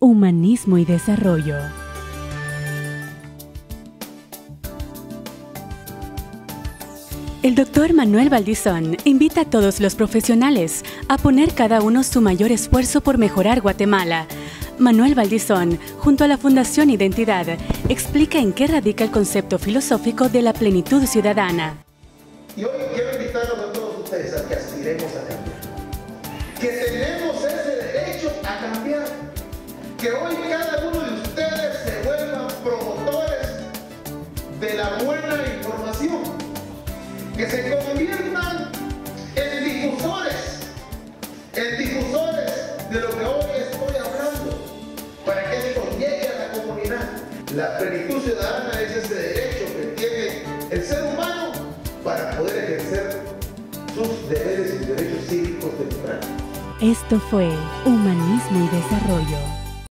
Humanismo y desarrollo. El Dr. Manuel Valdizón invita a todos los profesionales a poner cada uno su mayor esfuerzo por mejorar Guatemala. Manuel Valdizón, junto a la Fundación Identidad, explica en qué radica el concepto filosófico de la plenitud ciudadana. Y hoy quiero invitarlos a todos ustedes a que aspiremos a cambiar. Que tenemos ese derecho a cambiar. Que hoy cada uno de ustedes se vuelvan promotores de la buena información. Que se conviertan en difusores de lo que hoy estoy hablando, para que esto llegue a la comunidad. La plenitud ciudadana es ese derecho que tiene el ser humano para poder ejercer sus deberes y derechos cívicos democráticos. Esto fue Humanismo y Desarrollo.